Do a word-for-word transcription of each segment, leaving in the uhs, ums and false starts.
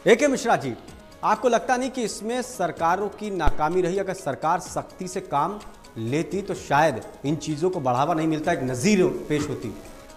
ए के मिश्रा जी, आपको लगता नहीं कि इसमें सरकारों की नाकामी रही? अगर सरकार सख्ती से काम लेती तो शायद इन चीज़ों को बढ़ावा नहीं मिलता, एक नज़ीर पेश होती।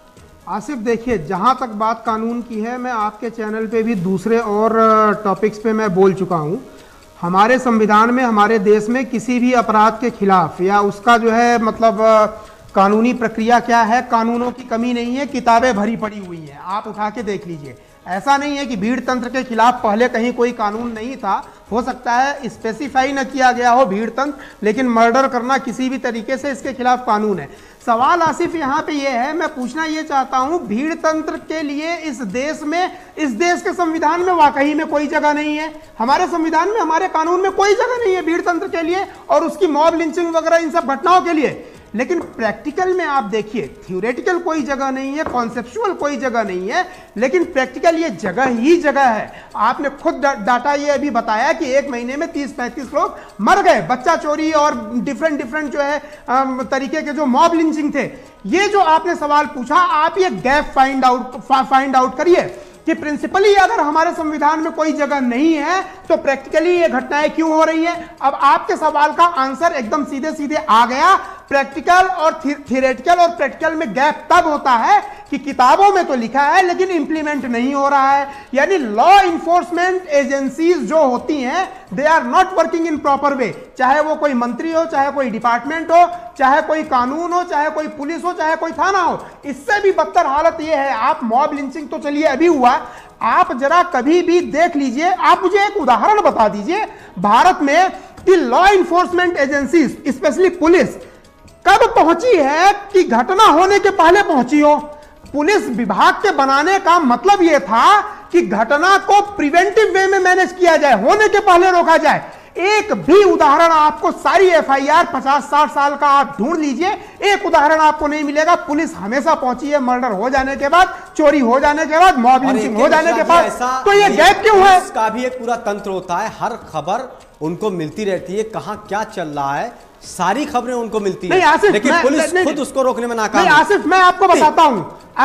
आसिफ देखिए, जहाँ तक बात कानून की है, मैं आपके चैनल पे भी दूसरे और टॉपिक्स पे मैं बोल चुका हूँ। हमारे संविधान में, हमारे देश में किसी भी अपराध के खिलाफ या उसका जो है मतलब कानूनी प्रक्रिया क्या है, कानूनों की कमी नहीं है, किताबें भरी पड़ी हुई हैं, आप उठा के देख लीजिए। ऐसा नहीं है कि भीड़ तंत्र के खिलाफ पहले कहीं कोई कानून नहीं था, हो सकता है स्पेसिफाई न किया गया हो भीड़ तंत्र, लेकिन मर्डर करना किसी भी तरीके से इसके खिलाफ कानून है। सवाल आसिफ यहाँ पे ये है, मैं पूछना ये चाहता हूँ, भीड़ तंत्र के लिए इस देश में, इस देश के संविधान में वाकई में कोई जगह नहीं है। हमारे संविधान में, हमारे कानून में कोई जगह नहीं है भीड़ तंत्र के लिए और उसकी मॉब लिंचिंग वगैरह इन सब घटनाओं के लिए। लेकिन प्रैक्टिकल में आप देखिए, थ्योरेटिकल कोई जगह नहीं है, कॉन्सेप्चुअल कोई जगह नहीं है, लेकिन प्रैक्टिकल ये जगह ही जगह है। आपने खुद डाटा ये अभी बताया कि एक महीने में तीस पैंतीस लोग मर गए, बच्चा चोरी और डिफरेंट डिफरेंट जो है तरीके के जो मॉब लिंचिंग थे। ये जो आपने सवाल पूछा, आप ये gap find out find out करिए कि प्रिंसिपली अगर हमारे संविधान में कोई जगह नहीं है तो प्रैक्टिकली ये घटनाएं क्यों हो रही हैं। अब आपके सवाल का आंसर एकदम सीधे सीधे आ गया। प्रैक्टिकल और थियोरेटिकल और प्रैक्टिकल में गैप तब होता है कि किताबों में तो लिखा है लेकिन इंप्लीमेंट नहीं हो रहा है। यानी लॉ इन्फोर्समेंट एजेंसीज जो होती हैं, they are not working in proper way. चाहे वो कोई मंत्री हो, चाहे कोई डिपार्टमेंट हो, चाहे कोई कानून हो, चाहे कोई पुलिस हो, चाहे कोई थाना हो। इससे भी बदतर हालत ये है, आप मॉब लिंचिंग तो चलिए अभी हुआ, आप जरा कभी भी देख लीजिए, आप मुझे एक उदाहरण बता दीजिए भारत में कि law enforcement agencies specially police कब पहुंची है कि घटना होने के पहले पहुंची हो। पुलिस विभाग के बनाने का मतलब यह था कि घटना को प्रिवेंटिव वे में मैनेज किया जाए, होने के पहले रोका जाए। एक भी उदाहरण आपको, सारी एफआईआर पचास साठ साल का आप ढूंढ लीजिए, एक उदाहरण आपको नहीं मिलेगा। पुलिस हमेशा पहुंची है मर्डर हो जाने के बाद, चोरी हो जाने के बाद, मॉब लिंचिंग हो जाने के बाद। तो ये गैप क्यों है? इसका भी एक पूरा तंत्र होता है, हर खबर उनको मिलती रहती है, कहां क्या चल रहा है, सारी खबरें उनको मिलती है, लेकिन मैं, पुलिस नहीं, खुद नहीं, उसको रोकने में नाकाम है। आसिफ, मैं आपको बताता हूं,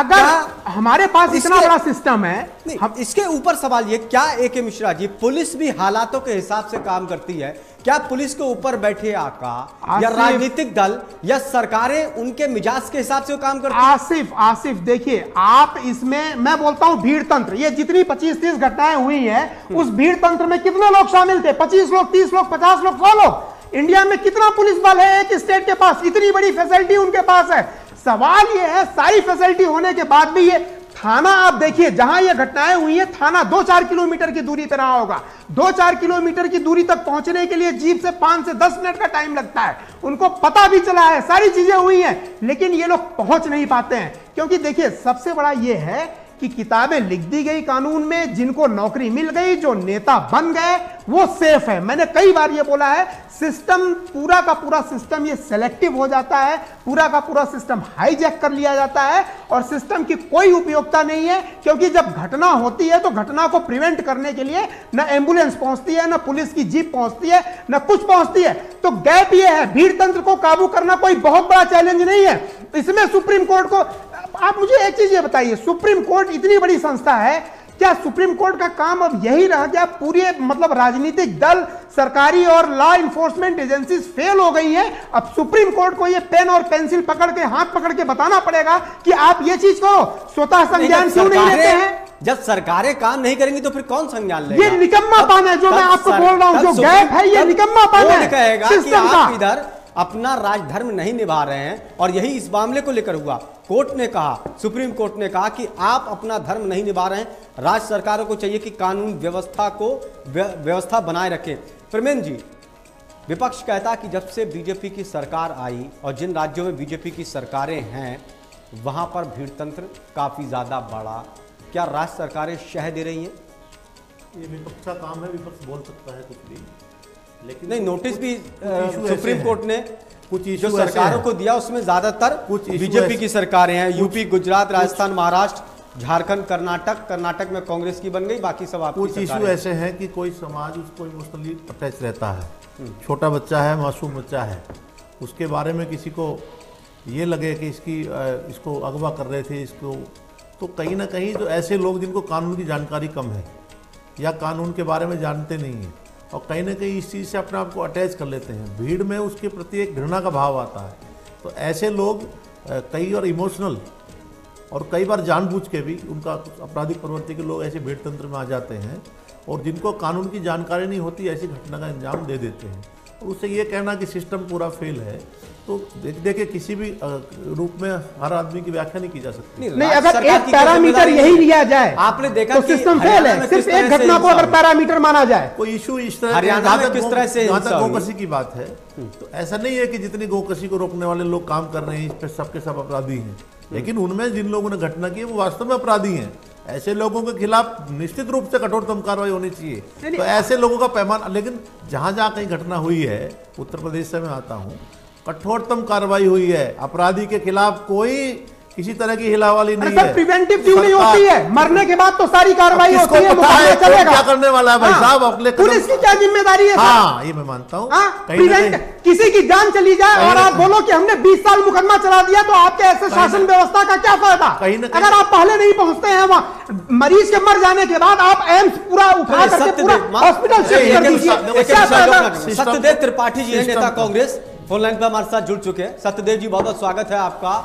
अगर हमारे पास इतना बड़ा सिस्टम है, हम इसके ऊपर सवाल ये, क्या ए के मिश्रा जी, पुलिस भी हालातों के हिसाब से काम करती है? क्या पुलिस के ऊपर बैठे आका या राजनीतिक दल या सरकारें उनके मिजाज के हिसाब से वो काम करती है? आसिफ आसिफ देखिए, आप इसमें, मैं बोलता हूं भीड़ तंत्र, ये जितनी पच्चीस तीस घटनाएं हुई हैं, उस भीड़ तंत्र में कितने लोग शामिल थे? पच्चीस लोग, तीस लोग, पचास लोग, सौ लोग। इंडिया में कितना पुलिस बल है एक स्टेट के पास? इतनी बड़ी फैसिलिटी उनके पास है। सवाल ये है, सारी फैसिलिटी होने के बाद भी ये थाना, आप देखिए जहां ये घटनाएं हुई है, थाना दो चार किलोमीटर की दूरी पर रहा होगा। दो चार किलोमीटर की दूरी तक पहुंचने के लिए जीप से पांच से दस मिनट का टाइम लगता है। उनको पता भी चला है, सारी चीजें हुई हैं, लेकिन ये लोग पहुंच नहीं पाते हैं। क्योंकि देखिए, सबसे बड़ा ये है कि किताबें लिख दी गई कानून में, जिनको नौकरी मिल गई, जो नेता बन गए, वो सेफ है। मैंने कई बार ये बोला है, सिस्टम, पूरा का पूरा सिस्टम ये सेलेक्टिव हो जाता है, पूरा का पूरा सिस्टम हाईजैक कर लिया जाता है और सिस्टम की कोई उपयोगिता नहीं है। क्योंकि जब घटना होती है तो घटना को प्रिवेंट करने के लिए न एम्बुलेंस पहुंचती है, न पुलिस की जीप पहुंचती है, न कुछ पहुंचती है। तो गैप ये है, भीड़ तंत्र को काबू करना कोई बहुत बड़ा चैलेंज नहीं है। इसमें सुप्रीम कोर्ट को, आप मुझे एक चीज ये बताइए, सुप्रीम कोर्ट इतनी बड़ी संस्था है, क्या सुप्रीम कोर्ट का काम अब यही रहा क्या? पूरे मतलब राजनीतिक दल, सरकारी और लॉ इन्फोर्समेंट एजेंसीज फेल हो गई हैं। अब सुप्रीम कोर्ट को ये पेन और पेंसिल पकड़ के, हाथ पकड़ के बताना पड़ेगा कि आप ये चीज करो, स्वतः संज्ञान क्यों नहीं लेते हैं? जब सरकारें काम नहीं करेंगी तो फिर कौन संज्ञान लेगा? ये निकम्मापन है जो मैं आपको बोल रहा हूं, जो गैप है, ये निकम्मापन है। कहेगा कि आप इधर अपना राजधर्म नहीं निभा रहे हैं, और यही इस मामले को लेकर हुआ। कोर्ट ने कहा, सुप्रीम कोर्ट ने कहा कि आप अपना धर्म नहीं निभा रहे हैं, राज्य सरकारों को चाहिए कि कानून व्यवस्था को व्यवस्था बनाए रखें। प्रमेंद्र जी, विपक्ष कहता कि जब से बीजेपी की सरकार आई और जिन राज्यों में बीजेपी की सरकारें हैं वहां पर भीड़ तंत्र काफी ज्यादा बढ़ा। क्या राज्य सरकारें शह दे रही हैं? ये विपक्ष का काम है, विपक्ष बोल सकता है कुछ भी, लेकिन नहीं, नोटिस भी सुप्रीम कोर्ट ने कुछ जो सरकारों को दिया उसमें ज्यादातर कुछ बीजेपी की सरकारें हैं। यूपी, गुजरात, राजस्थान, महाराष्ट्र, झारखंड, कर्नाटक। कर्नाटक में कांग्रेस की बन गई, बाकी सब आपकी कुछ इशू ऐसे हैं कि कोई समाज उसको इमोशनली अटैच रहता है। छोटा बच्चा है, मासूम बच्चा है, उसके बारे में किसी को ये लगे कि इसकी इसको अगवा कर रहे थे इसको, तो कहीं ना कहीं जो ऐसे लोग जिनको कानून की जानकारी कम है, या कानून के बारे में जानते नहीं हैं और कहीं ना कहीं इस चीज़ से अपने आप को अटैच कर लेते हैं। भीड़ में उसके प्रति एक घृणा का भाव आता है। तो ऐसे लोग कई और इमोशनल और कई बार जानबूझ के भी उनका आपराधिक प्रवृत्ति के लोग ऐसे भीड़ तंत्र में आ जाते हैं और जिनको कानून की जानकारी नहीं होती ऐसी घटना का अंजाम दे देते हैं। और उससे ये कहना कि सिस्टम पूरा फेल है, तो देख देखिए किसी भी रूप में हर आदमी की व्याख्या नहीं की जा सकती। नहीं, नहीं अगर एक पैरामीटर यही लिया जाए आपने देखा तो सिस्टम फेल है। सिर्फ एक घटना को अगर पैरामीटर माना जाए, कोई इशू इस तरह हरियाणा में किस तरह से गोकशी की बात है, तो ऐसा नहीं है कि जितनी गोकशी को रोकने वाले लोग काम कर रहे हैं इस पर सबके सब अपराधी हैं, लेकिन उनमें जिन लोगों ने घटना की है वो वास्तव में अपराधी हैं। ऐसे लोगों के खिलाफ निश्चित रूप से कठोरतम कार्रवाई होनी चाहिए। तो ऐसे लोगों का पैमाना, लेकिन जहां जहां कहीं घटना हुई है, उत्तर प्रदेश से मैं आता हूं, कठोरतम कार्रवाई हुई है। अपराधी के खिलाफ कोई किसी तरह की हिलावाली नहीं है। प्रिवेंटिव ड्यू नहीं होती है, मरने के बाद तो सारी कार्रवाई होती है, मुकदमा चलेगा। क्या करने वाला है भाई साहब? अगले पुलिस की क्या जिम्मेदारी है? हाँ, ये मैं मानता हूँ। किसी की जान चली जाए और आप बोलो कि हमने बीस साल मुकदमा चला दिया, तो आपके ऐसे शासन व्यवस्था का क्या फायदा? अगर आप पहले नहीं पहुंचते हैं वहां, मरीज के मर जाने के बाद आप एम्स पूरा उठा करके पूरा हॉस्पिटल शिफ्ट कर दीजिए। सत्यदेव त्रिपाठी जी हैं, नेता कांग्रेस, फोन लाइन पर हमारे साथ जुड़ चुके हैं। सत्यदेव जी, बहुत बहुत स्वागत है आपका।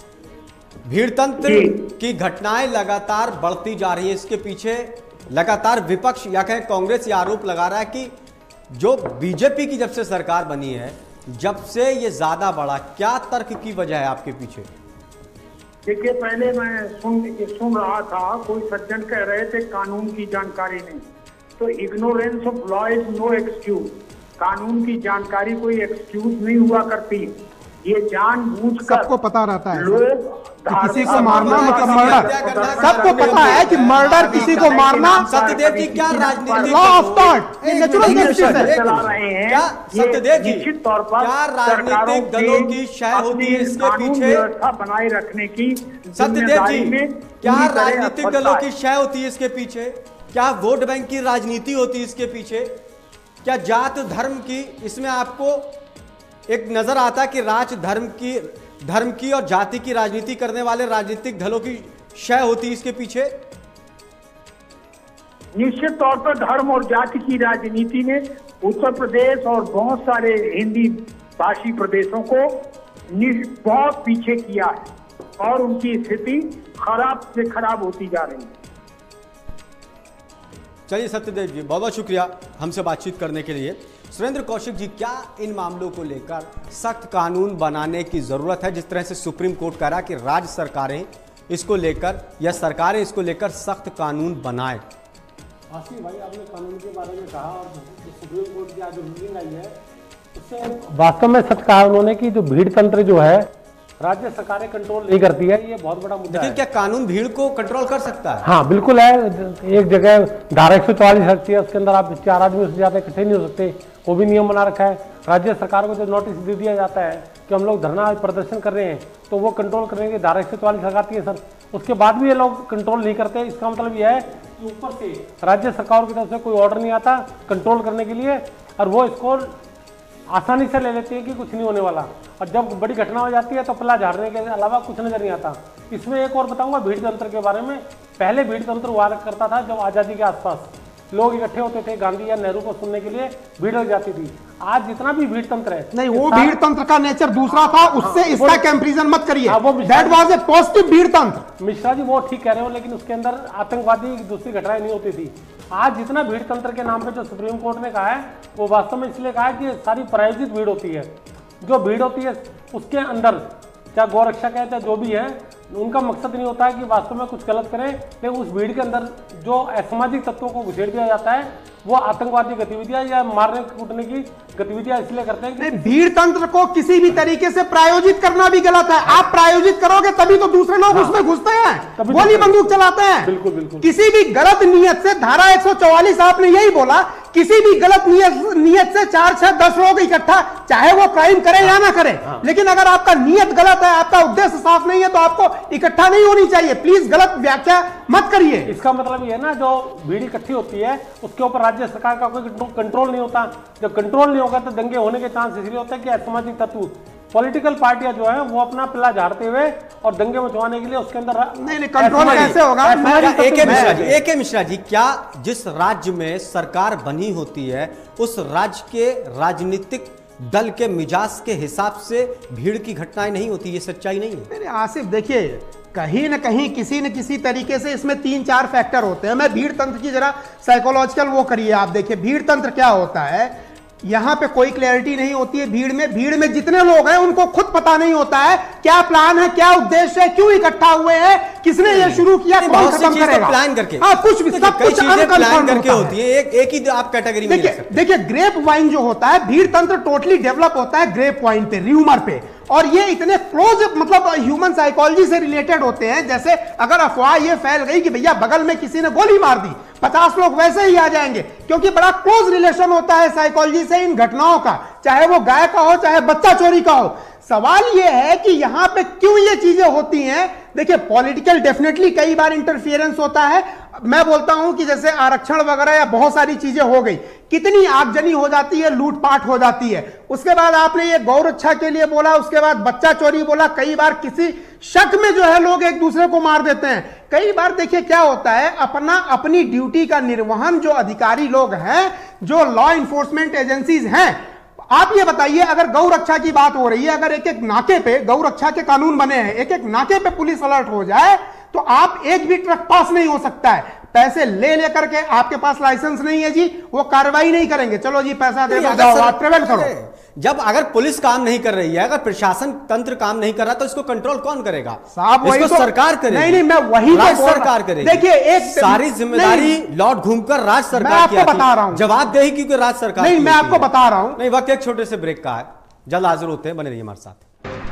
भीड़तंत्र की घटनाएं लगातार बढ़ती जा रही है, इसके पीछे लगातार विपक्ष या कहें कांग्रेस ये आरोप लगा रहा है कि जो बीजेपी की जब से सरकार बनी है, जब से ये ज्यादा बढ़ा। क्या तर्क की वजह है आपके पीछे? देखिए, पहले मैं सुन सुन रहा था, कोई सज्जन कह रहे थे कानून की जानकारी नहीं, तो ignorance of law is no excuse. कानून की जानकारी कोई एक्सक्यूज नहीं हुआ करती। ये जानबूझकर सबको पता रहता है लोग किसी को मारना मतलब मर्डर, सबको पता है कि मर्डर किसी को मारना। सत्यदेव जी, क्या राजनीतिक लॉ ऑफ थॉट नेचुरल चला रहे हैं? क्या सत्यदेव जी, निश्चित तौर पर क्या राजनीतिक दलों की शय होती है इसके पीछे? व्यवस्था बनाए रखने की सत्यदेव जी, क्या राजनीतिक दलों की शय होती है इसके पीछे? क्या वोट बैंक की राजनीति होती है इसके पीछे? क्या जात धर्म की इसमें आपको एक नजर आता है कि राज धर्म की धर्म की और जाति की राजनीति करने वाले राजनीतिक दलों की शय होती है इसके पीछे? निश्चित तौर पर धर्म और जाति की राजनीति ने उत्तर प्रदेश और बहुत सारे हिंदी भाषी प्रदेशों को बहुत पीछे किया है और उनकी स्थिति खराब से खराब होती जा रही है। चलिए सत्यदेव जी, बहुत बहुत शुक्रिया हमसे बातचीत करने के लिए। सुरेंद्र कौशिक जी, क्या इन मामलों को लेकर सख्त कानून बनाने की जरूरत है? जिस तरह से सुप्रीम कोर्ट कह रहा कि राज्य सरकारें इसको लेकर या सरकारें इसको लेकर सख्त कानून बनाए। आसिफ भाई, आपने कानून के बारे में कहा और सुप्रीम कोर्ट की आज जो रूलिंग आई है उससे वास्तव में सच कहा उन्होंने कि जो भीड़ तंत्र जो है राज्य सरकारें कंट्रोल नहीं करती है, ये बहुत बड़ा मुद्दा है। लेकिन क्या कानून भीड़ को कंट्रोल कर सकता है? हाँ बिल्कुल है। एक जगह धारा एक सौ चौवालीस रखती है, उसके अंदर आप चार आदमी से ज्यादा इकट्ठे नहीं हो सकते, वो भी नियम बना रखा है। राज्य सरकार को जो नोटिस दे दिया जाता है कि हम लोग धरना प्रदर्शन कर रहे हैं, तो वो कंट्रोल करने की धारा एक सौ चौवालीस लगाती है सर। उसके बाद भी ये लोग कंट्रोल नहीं करते। इसका मतलब यह है कि ऊपर से राज्य सरकार की तरफ से कोई ऑर्डर नहीं आता कंट्रोल करने के लिए, और वो इसको आसानी से ले लेती है कि कुछ नहीं होने वाला, और जब बड़ी घटना हो जाती है तो पल्ला झाड़ने के अलावा कुछ नजर नहीं आता। इसमें एक और बताऊंगा भीड़ तंत्र के बारे में। पहले भीड़ तंत्र हुआ करता था जब आज़ादी के आसपास लोग इकट्ठे होते थे, गांधी या नेहरू को सुनने के लिए भीड़ लग जाती थी। आज जितना भी भीड़ तंत्र है, नहीं, वो भीड़ तंत्र का नेचर दूसरा था, उससे हाँ, इसका कंपैरिजन मत करिए। दैट वाज ए पॉजिटिव भीड़ तंत्र। मिश्रा जी वो ठीक कह रहे हो, लेकिन उसके अंदर आतंकवादी दूसरी घटनाएं नहीं होती थी। आज जितना भीड़ तंत्र के नाम पे जो सुप्रीम कोर्ट ने कहा है, वो वास्तव में इसलिए कहा है कि सारी प्रायोजित भीड़ होती है। जो भीड़ होती है उसके अंदर चाहे गौरक्षक है चाहे जो भी है, उनका मकसद नहीं होता है कि वास्तव में कुछ गलत करें, लेकिन उस भीड़ के अंदर जो असामाजिक तत्वों को घुसेड़ दिया जाता है वो आतंकवादी गतिविधियां या मारने कूटने की गतिविधियां इसलिए करते हैं कि भीड़ तंत्र को किसी भी तरीके से प्रायोजित करना भी गलत है। आप प्रायोजित करोगे तभी तो दूसरे लोग हाँ, उसमें घुसते हैं, गोली बंदूक चलाते हैं। बिल्कुल बिल्कुल। किसी भी गलत नियत से, धारा एक सौ चौवालीस आपने यही बोला, किसी भी गलत नियत नियत से चार छह दस लोग इकट्ठा, चाहे वो क्राइम करें या ना करें, लेकिन अगर आपका नियत गलत है, आपका उद्देश्य साफ नहीं है, तो आपको इकट्ठा नहीं होनी चाहिए। प्लीज गलत व्याख्या मत करिए। इसका मतलब ये है ना, जो भीड़ इकट्ठी होती है उसके ऊपर राज्य सरकार का कोई कंट्रोल नहीं होता। जब कंट्रोल नहीं होगा तो दंगे होने के चांस इसलिए होता है कि असामाजिक तत्व पॉलिटिकल पार्टियां जो है वो अपना पिला झाड़ते हुए और दंगे मचवाने के लिए उसके अंदर नहीं नहीं कंट्रोल कैसे होगा? ए के मिश्रा जी, ए के मिश्रा जी, क्या जिस राज्य में सरकार बनी होती है उस राज्य के राजनीतिक दल के मिजाज के हिसाब से भीड़ की घटनाएं नहीं होती? ये सच्चाई नहीं है? नहीं आसिफ देखिए, कहीं ना कहीं किसी न किसी तरीके से इसमें तीन चार फैक्टर होते हैं। मैं भीड़ तंत्र की जरा साइकोलॉजिकल वो करिए आप देखिए, भीड़ तंत्र क्या होता है, यहां पे कोई क्लैरिटी नहीं होती है भीड़ में। भीड़ में जितने लोग हैं उनको खुद पता नहीं होता है क्या प्लान है, क्या उद्देश्य है, क्यों इकट्ठा हुए हैं, किसने ये शुरू किया, कौन खत्म करेगा। प्लान करके हाँ, कुछ भी सब कुछ प्लान करके होती है। एक एक ही आप कैटेगरी में देखिए देखिए ग्रेप वाइन जो होता है, भीड़ तंत्र टोटली डेवलप होता है ग्रेप वाइन पे, र्यूमर पे, और ये इतने क्लोज मतलब ह्यूमन साइकोलॉजी से रिलेटेड होते हैं। जैसे अगर अफवाह ये फैल गई कि भैया बगल में किसी ने गोली मार दी, पचास लोग वैसे ही आ जाएंगे, क्योंकि बड़ा क्लोज रिलेशन होता है साइकोलॉजी से इन घटनाओं का, चाहे वो गाय का हो चाहे बच्चा चोरी का हो। सवाल यह है कि यहां पे क्यों ये चीजें होती हैं। देखिए पॉलिटिकल डेफिनेटली कई बार इंटरफियरेंस होता है। मैं बोलता हूं कि जैसे आरक्षण वगैरह या बहुत सारी चीजें हो गई, कितनी आगजनी हो जाती है, लूटपाट हो जाती है। उसके बाद आपने ये गौ रक्षा के लिए बोला, उसके बाद बच्चा चोरी बोला, कई बार किसी शक में जो है लोग एक दूसरे को मार देते हैं। कई बार देखिए क्या होता है, अपना अपनी ड्यूटी का निर्वहन जो अधिकारी लोग हैं, जो लॉ इन्फोर्समेंट एजेंसीज हैं, आप ये बताइए अगर गौ रक्षा की बात हो रही है, अगर एक एक नाके पे गौ रक्षा के कानून बने हैं, एक एक नाके पे पुलिस अलर्ट हो जाए तो आप एक भी ट्रक पास नहीं हो सकता है। पैसे ले लेकर के, आपके पास लाइसेंस नहीं है जी, वो कार्रवाई नहीं करेंगे, चलो जी पैसा दे दो, जाओ आप ट्रेवल करो। जब अगर पुलिस काम नहीं कर रही है, अगर प्रशासन तंत्र काम नहीं कर रहा, तो इसको कंट्रोल कौन करेगा? साहब इसको तो, सरकार करेगी। नहीं नहीं मैं वही राज्य सरकार करेगी। देखिए एक सारी जिम्मेदारी लौट घूमकर राज्य सरकार की, आपको बता रहा हूं जवाब देगी क्योंकि राज्य सरकार। नहीं मैं आपको बता रहा हूं। नहीं, वक्त एक छोटे से ब्रेक का है, जल्द हाजिर होते हैं, बने रहिए हमारे साथ।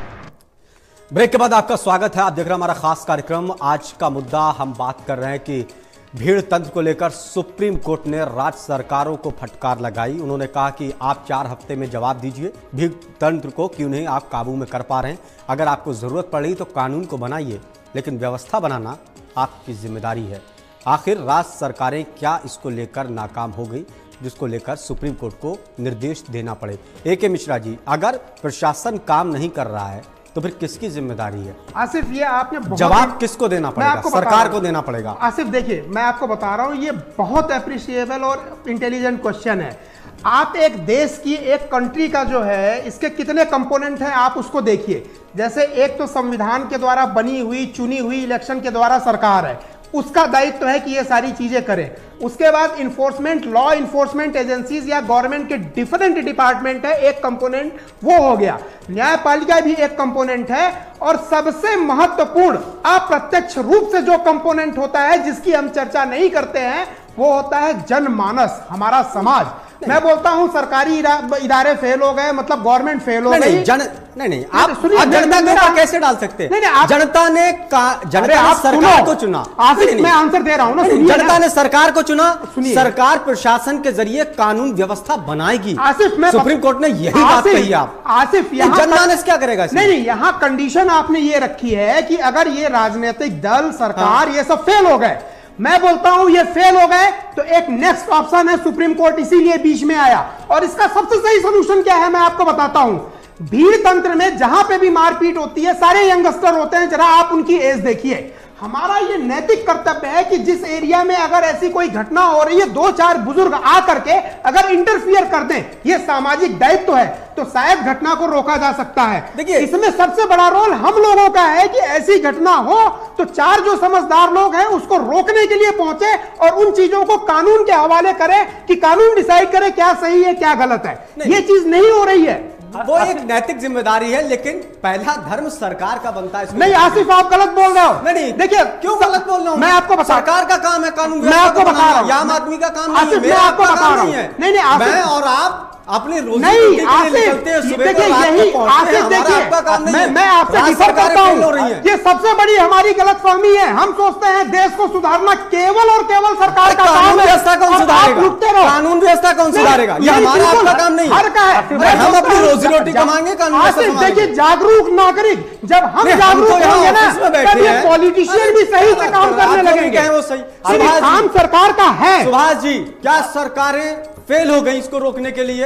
ब्रेक के बाद आपका स्वागत है। आप देख रहे हैं हमारा खास कार्यक्रम। आज का मुद्दा हम बात कर रहे हैं कि भीड़ तंत्र को लेकर सुप्रीम कोर्ट ने राज्य सरकारों को फटकार लगाई। उन्होंने कहा कि आप चार हफ्ते में जवाब दीजिए, भीड़ तंत्र को क्यों नहीं आप काबू में कर पा रहे हैं। अगर आपको जरूरत पड़ी तो कानून को बनाइए, लेकिन व्यवस्था बनाना आपकी जिम्मेदारी है। आखिर राज्य सरकारें क्या इसको लेकर नाकाम हो गई, जिसको लेकर सुप्रीम कोर्ट को निर्देश देना पड़े। ए के मिश्रा जी, अगर प्रशासन काम नहीं कर रहा है तो फिर किसकी जिम्मेदारी है? आसिफ ये आपने जवाब किसको देना पड़ेगा? सरकार को देना पड़ेगा। आसिफ देखिए मैं आपको बता रहा हूं, ये बहुत अप्रिशिएबल और इंटेलिजेंट क्वेश्चन है। आप एक देश की, एक कंट्री का जो है, इसके कितने कंपोनेंट हैं आप उसको देखिए। जैसे एक तो संविधान के द्वारा बनी हुई चुनी हुई इलेक्शन के द्वारा सरकार है, उसका दायित्व है कि ये सारी चीजें करें। उसके बाद इन्फोर्समेंट, लॉ इन्फोर्समेंट एजेंसीज या गवर्नमेंट के डिफरेंट डिपार्टमेंट है, एक कंपोनेंट वो हो गया। न्यायपालिका भी एक कंपोनेंट है, और सबसे महत्वपूर्ण अप्रत्यक्ष रूप से जो कंपोनेंट होता है जिसकी हम चर्चा नहीं करते हैं, वो होता है जनमानस, हमारा समाज। मैं बोलता हूं सरकारी इदारे फेल हो गए, मतलब गवर्नमेंट फेल हो गई। जन नहीं नहीं आप, आप जनता के ऊपर कैसे डाल सकते हैं? जनता ने जनता ने सरकार को चुना। आसिफ मैं आंसर दे रहा हूं ना, जनता ने सरकार को चुना, सरकार प्रशासन के जरिए कानून व्यवस्था बनाएगी। आसिफ मैं सुप्रीम कोर्ट ने यही बात कही। आप आसिफ जनमानस क्या करेगा? नहीं नहीं यहां कंडीशन आपने ये रखी है कि अगर ये राजनीतिक दल, सरकार, ये सब फेल हो गए, मैं बोलता हूं ये फेल हो गए तो एक नेक्स्ट ऑप्शन है सुप्रीम कोर्ट, इसीलिए बीच में आया। और इसका सबसे सही सॉल्यूशन क्या है मैं आपको बताता हूं। भीड़ तंत्र में जहां पे भी मारपीट होती है, सारे यंगस्टर होते हैं, जरा आप उनकी एज देखिए। हमारा ये नैतिक कर्तव्य है कि जिस एरिया में अगर ऐसी कोई घटना हो रही है, दो चार बुजुर्ग आ करके अगर इंटरफियर कर दें, ये सामाजिक दायित्व है, तो शायद घटना को रोका जा सकता है। देखिए इसमें सबसे बड़ा रोल हम लोगों का है कि ऐसी घटना हो तो चार जो समझदार लोग हैं उसको रोकने के लिए पहुंचे और उन चीजों को कानून के हवाले करें कि कानून डिसाइड करे क्या सही है क्या गलत है। ये चीज नहीं हो रही है। वो एक नैतिक जिम्मेदारी है, लेकिन पहला धर्म सरकार का बनता है। नहीं आसिफ आप गलत बोल रहे हो। नहीं देखिए क्यों गलत बोल रहा हूं? मैं आपको बता, सरकार का काम है कानून, मैं आपको बता रहा हूं, आम आदमी का काम नहीं है, मैं आपको बता रहा हूं। नहीं नहीं मैं और आप अपनी रोजी नहीं रोटी के लिए निकलते हैं, सुबह को रात को पहुंचते हैं, हमारा आपका काम नहीं है। मैं आपसे डिफर करता हूं, ये सबसे बड़ी हमारी गलतफहमी है। हम सोचते हैं देश को सुधारना केवल और केवल सरकार का काम है। कानून व्यवस्था कौन सुधारेगा? कानून व्यवस्था कौन सुधारेगा? ये हमारा आपका काम नहीं है। हम अपनी रोजी रोटी कमाएंगे, कानून व्यवस्था। देखिए जागरूक नागरिक, जब हम जागरूक होंगे ना, तब ये पॉलिटिशियन भी सही से काम करने लगेंगे। वो सही काम सरकार का है। सुभाष जी, क्या सरकारें फेल हो गई इसको रोकने के लिए?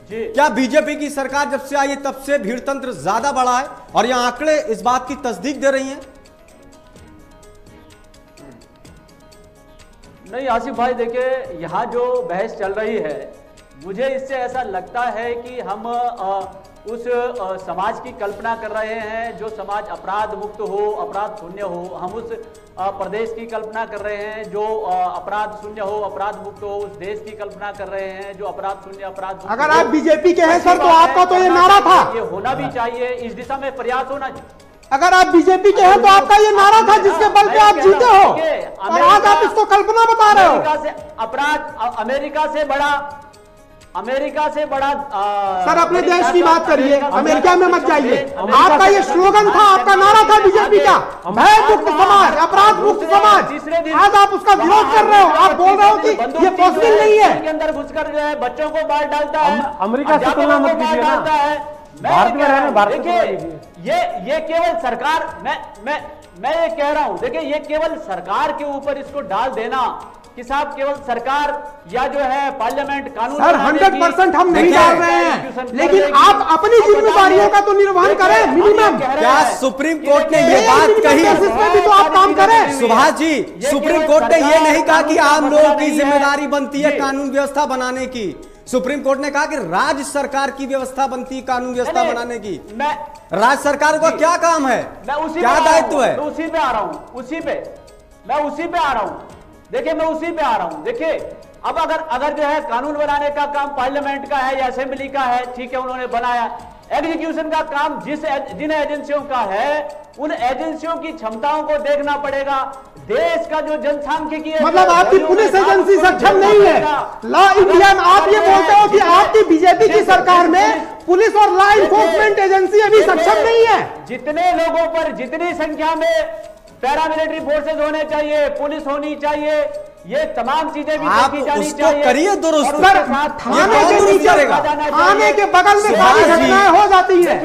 क्या बीजेपी की सरकार जब से आई है तब से भीड़ तंत्र ज्यादा बढ़ा है? और ये आंकड़े इस बात की तस्दीक दे रही हैं। नहीं आसिफ भाई, देखिए यहाँ जो बहस चल रही है, मुझे इससे ऐसा लगता है कि हम आ, उस आ, समाज की कल्पना कर रहे हैं जो समाज अपराध मुक्त हो, अपराध शून्य हो। हम उस आ, प्रदेश की कल्पना कर रहे हैं जो आ, अपराध शून्य हो, अपराध मुक्त हो। उस देश की कल्पना कर रहे हैं जो अपराध शून्य, अपराध मुक्त। अगर आप बीजेपी के हैं सर तो आपका तो ये नारा था, ये होना भी चाहिए, इस दिशा में प्रयास होना चाहिए। अगर आप बीजेपी के हैं तो आपका ये नारा था जिसके बल पे आप जीते हो, और आज आप इसको कल्पना बता रहे हो। अमेरिका से अपराध, अमेरिका से बड़ा, अमेरिका से बड़ा आ, सर अपने देश की बात करिए, अमेरिका में मत जाइए। आपका ये स्लोगन था, आपका नारा था बीजेपी का, भय मुक्त समाज, अपराध मुक्त समाज। आज आप उसका विरोध कर रहे हो, आप बोल रहे हो कि ये पॉसिबल नहीं है। के अंदर घुसकर जो है बच्चों को मार डालता है, अमेरिका से तुलना मत कीजिए ना, भारत में रहना, भारत में देखिए ये ये केवल सरकार, मैं मैं मैं ये कह रहा हूं, देखिए ये केवल सरकार के ऊपर इसको डाल देना कि साहब केवल सरकार या जो है पार्लियामेंट कानून। सर हंड्रेड परसेंट हम नहीं डाल रहे हैं, लेकिन आप अपनी जिम्मेदारियों का तो निर्वहन करें मिनिमम। क्या सुप्रीम कोर्ट ने ये बात कही? भी तो आप काम करें। सुभाष जी, सुप्रीम कोर्ट ने ये नहीं कहा कि आम लोगों की जिम्मेदारी बनती है कानून व्यवस्था बनाने की। सुप्रीम कोर्ट ने कहा कि राज्य सरकार की व्यवस्था बनती है कानून व्यवस्था बनाने की। मैं राज्य सरकार का क्या काम है, मैं उसी क्या दायित्व है? मैं उसी पे आ रहा हूं, उसी पे मैं उसी पे आ रहा हूं देखिए मैं उसी पे आ रहा हूं। देखिए अब अगर अगर जो है कानून बनाने का काम पार्लियामेंट का है या असेंबली का है, ठीक है, उन्होंने बनाया। एग्जीक्यूशन का काम जिस जिन एजेंसियों का है, उन एजेंसियों की क्षमताओं को देखना पड़ेगा। देश का जो जनसांख्यिकी है, मतलब आपकी पुलिस एजेंसी सक्षम नहीं है। लॉ इंडिया में आप ये बोलते हो कि आपकी बीजेपी की सरकार में पुलिस और लॉ इन्फोर्समेंट एजेंसी अभी सक्षम नहीं है। जितने लोगों पर जितनी संख्या में पैरामिलिट्री फोर्सेज होने चाहिए, पुलिस होनी चाहिए, ये तमाम चीजें भी आप देखी जानी उसको चाहिए। करिए दुरुस्त। सर थाने के नीचे, थाने के बगल में सारी घटनाएं हो जाती है।